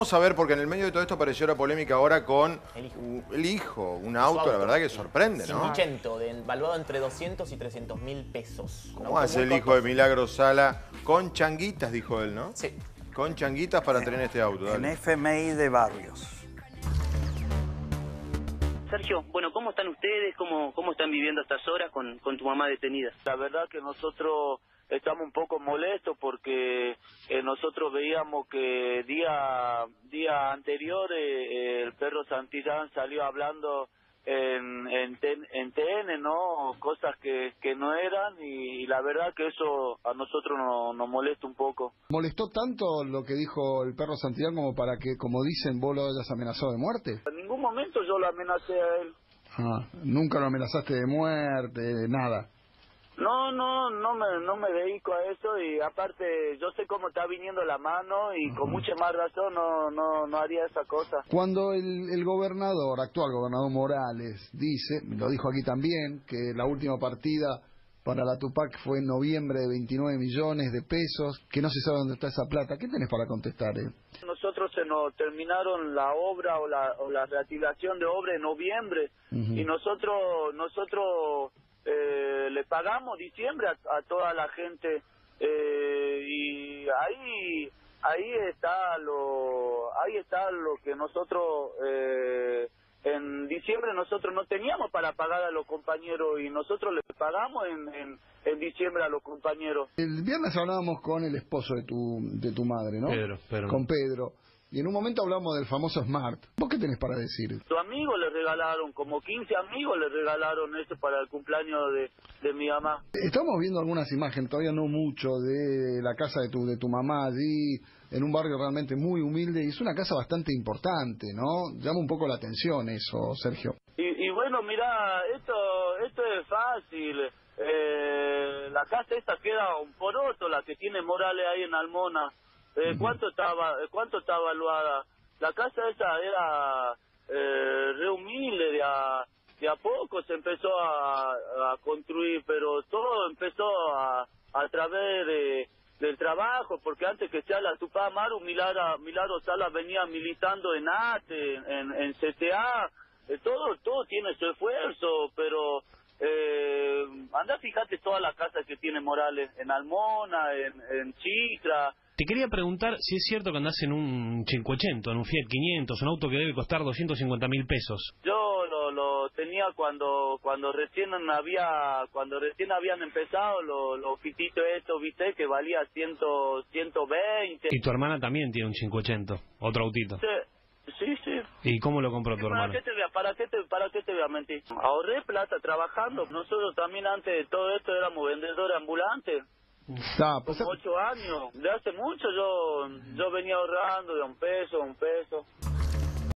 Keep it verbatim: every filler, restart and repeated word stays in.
Vamos a ver, porque en el medio de todo esto apareció la polémica ahora con el hijo, un, el hijo un auto, auto, la verdad que sorprende, ¿no? cinquecento, de, valuado entre doscientos y trescientos mil pesos. ¿Cómo hace el hijo de Milagro Sala? Con changuitas, dijo él, ¿no? Sí. Con changuitas para tener este auto, dale. En F M I de Barrios. Sergio, bueno, ¿cómo están ustedes? ¿Cómo, cómo están viviendo estas horas con, con tu mamá detenida? La verdad que nosotros estamos un poco molestos porque eh, nosotros veíamos que día día anterior eh, el perro Santillán salió hablando en, en, en T N, ¿no? Cosas que, que no eran y, y la verdad que eso a nosotros no, nos molesta un poco. ¿Molestó tanto lo que dijo el perro Santillán como para que, como dicen, vos lo hayas amenazado de muerte? En ningún momento yo lo amenacé a él. Ah, nunca lo amenazaste de muerte, de nada. No, no, no me, no me dedico a eso y aparte yo sé cómo está viniendo la mano y uh-huh. con mucha más razón no, no, no haría esa cosa. Cuando el, el gobernador, actual gobernador Morales, dice, lo dijo aquí también, que la última partida para la Tupac fue en noviembre de veintinueve millones de pesos, que no se sabe dónde está esa plata, ¿qué tenés para contestar? Eh? Nosotros se nos terminaron la obra o la, o la reactivación de obra en noviembre uh-huh. y nosotros, nosotros Eh, le pagamos diciembre a, a toda la gente eh, y ahí ahí está lo ahí está lo que nosotros eh, en diciembre nosotros no teníamos para pagar a los compañeros y nosotros les pagamos en, en, en diciembre a los compañeros. El viernes hablábamos con el esposo de tu de tu madre, ¿no? Pedro, Pedro. Con Pedro. Y en un momento hablamos del famoso Smart. ¿Vos qué tenés para decir? Tu amigo le regalaron, como quince amigos le regalaron esto para el cumpleaños de, de mi mamá. Estamos viendo algunas imágenes, todavía no mucho, de la casa de tu de tu mamá allí, en un barrio realmente muy humilde. Y es una casa bastante importante, ¿no? Llama un poco la atención eso, Sergio. Y, y bueno, mira, esto, esto es fácil. Eh, la casa esta queda un poroto, la que tiene Morales ahí en Almona. Eh, ¿Cuánto estaba cuánto está evaluada? La casa esa era eh, re humilde, de a, de a poco se empezó a, a construir, pero todo empezó a, a través de, del trabajo, porque antes que sea la Tupac Amaru, Milagro, Milagro Sala venía militando en A T E, en, en C T A, eh, todo, todo tiene su esfuerzo, pero eh, anda, fíjate todas las casas que tiene Morales, en Almona, en, en Chicra. Te quería preguntar si es cierto que andás en un cincuecento, en un Fiat quinientos, un auto que debe costar doscientos cincuenta mil pesos. Yo lo, lo tenía cuando cuando recién había cuando recién habían empezado los lo fititos estos, viste, que valía cien, ciento veinte. Y tu hermana también tiene un cincuecento, otro autito. Sí, sí, sí. ¿Y cómo lo compró tu ¿Para hermana? qué te voy a, para qué te, para qué te voy a mentir? Ahorré plata trabajando. Nosotros también antes de todo esto éramos vendedores ambulantes. Ah, pues, como ocho años, de hace mucho yo yo venía ahorrando de un peso, un peso.